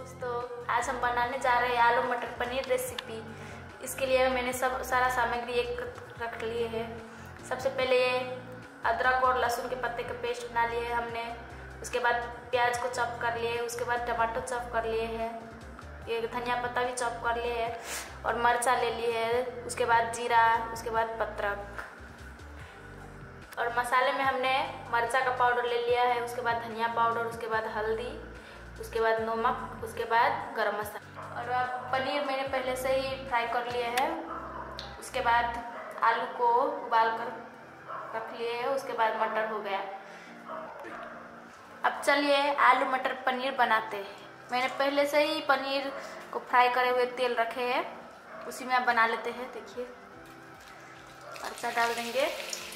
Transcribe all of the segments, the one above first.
दोस्तों, आज हम बनाने जा रहे हैं आलू मटर पनीर रेसिपी। इसके लिए मैंने सारा सामग्री एक रख लिए है। सबसे पहले ये अदरक और लहसुन के पत्ते का पेस्ट बना लिए है हमने। उसके बाद प्याज को चॉप कर लिए, उसके बाद टमाटर चॉप कर लिए हैं, ये धनिया पत्ता भी चॉप कर लिए है और मिर्चा ले लिए है। उसके बाद जीरा, उसके बाद पत्रक और मसाले में हमने मिर्चा का पाउडर ले लिया है। उसके बाद धनिया पाउडर, उसके बाद हल्दी, उसके बाद नमक, उसके बाद गरम मसाला। और अब पनीर मैंने पहले से ही फ्राई कर लिए है। उसके बाद आलू को उबाल कर रख लिए है। उसके बाद मटर हो गया। अब चलिए आलू मटर पनीर बनाते हैं। मैंने पहले से ही पनीर को फ्राई करे हुए तेल रखे हैं, उसी में आप बना लेते हैं। देखिए, मिर्चा डाल देंगे,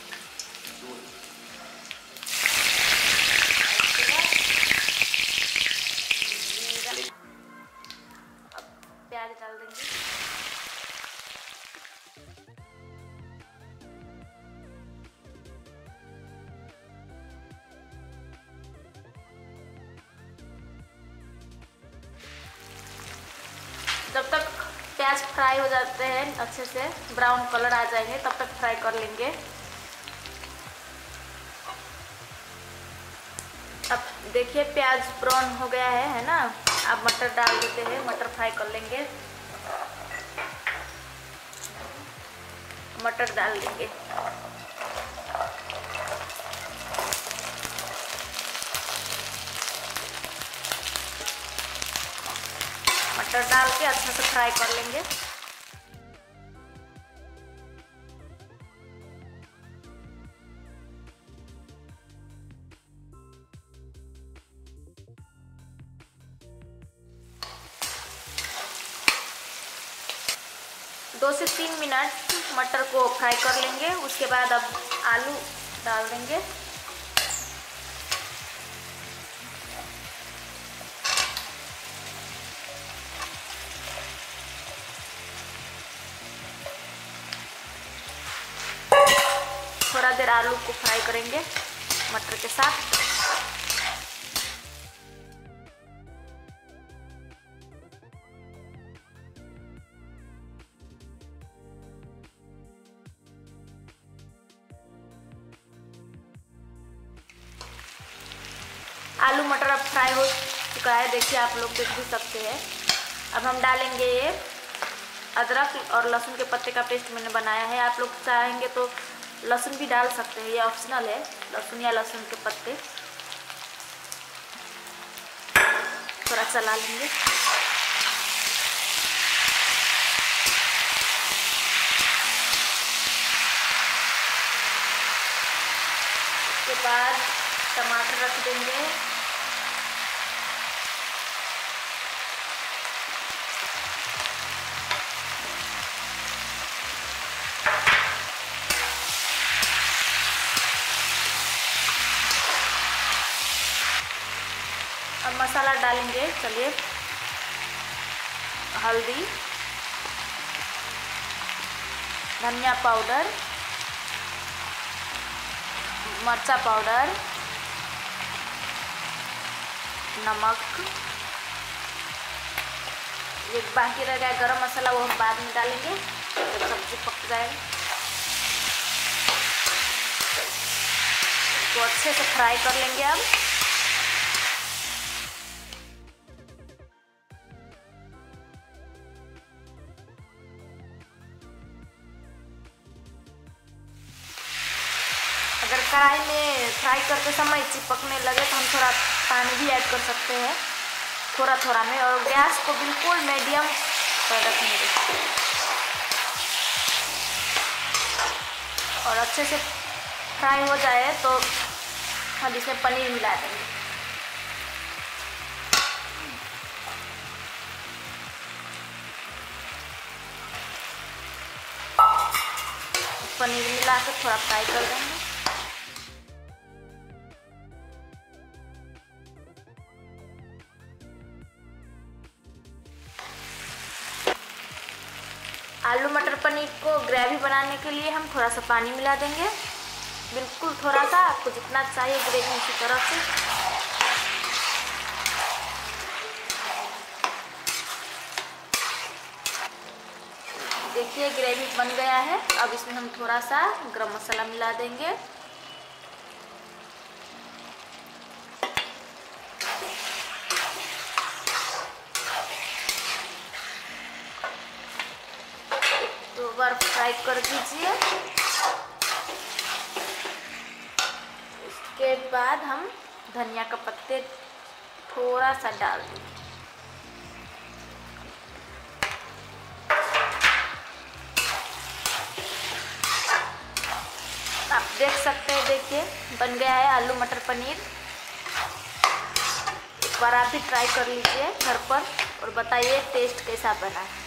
प्याज डाल देंगे, जब तक प्याज फ्राई हो जाते हैं अच्छे से, ब्राउन कलर आ जाएंगे, तब तक फ्राई कर लेंगे। अब देखिए प्याज ब्राउन हो गया है ना। अब मटर डाल देते हैं, मटर फ्राई कर लेंगे। मटर डाल देंगे, मटर डाल के अच्छे से फ्राई कर लेंगे। दो से 3 मिनट मटर को फ्राई कर लेंगे। उसके बाद अब आलू डाल देंगे। थोड़ा देर आलू को फ्राई करेंगे मटर के साथ। आलू मटर अब फ्राई हो चुका है, देखिए आप लोग देख भी सकते हैं। अब हम डालेंगे ये अदरक और लहसुन के पत्ते का पेस्ट मैंने बनाया है। आप लोग चाहेंगे तो लहसुन भी डाल सकते हैं, ये ऑप्शनल है, लहसुन या लहसुन के पत्ते। थोड़ा चला लेंगे। उसके बाद टमाटर रख देंगे, अब मसाला डालेंगे। चलिए, हल्दी, धनिया पाउडर, मिर्चा पाउडर, नमक, ये बाकी रह गया गरम मसाला, वो हम बाद में डालेंगे जब सब्जी पक जाए। तो अच्छे से फ्राई कर लेंगे। अब अगर कढ़ाई में फ्राई करते समय चिपकने लगे तो हम थोड़ा पानी भी ऐड कर सकते हैं, थोड़ा थोड़ा में। और गैस को बिल्कुल मीडियम पर रखेंगे और अच्छे से फ्राई हो जाए तो हम इसमें पनीर मिला देंगे। पनीर मिला के थोड़ा फ्राई कर देंगे। आलू मटर पनीर को ग्रेवी बनाने के लिए हम थोड़ा सा पानी मिला देंगे, बिल्कुल थोड़ा सा, आपको जितना चाहिए ग्रेवी उसी तरह से। देखिए ग्रेवी बन गया है। अब इसमें हम थोड़ा सा गरम मसाला मिला देंगे। दो बार फ्राई कर दीजिए। उसके बाद हम धनिया का पत्ते थोड़ा सा डाल देंगे। आप देख सकते हैं, देखिए बन गया है आलू मटर पनीर। एक बार आप भी ट्राई कर लीजिए घर पर और बताइए टेस्ट कैसा बना है।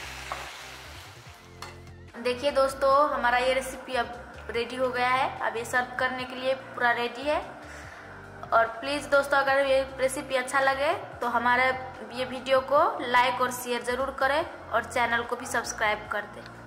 देखिए दोस्तों, हमारा ये रेसिपी अब रेडी हो गया है। अब ये सर्व करने के लिए पूरा रेडी है। और प्लीज़ दोस्तों, अगर ये रेसिपी अच्छा लगे तो हमारे ये वीडियो को लाइक और शेयर ज़रूर करें और चैनल को भी सब्सक्राइब कर दें।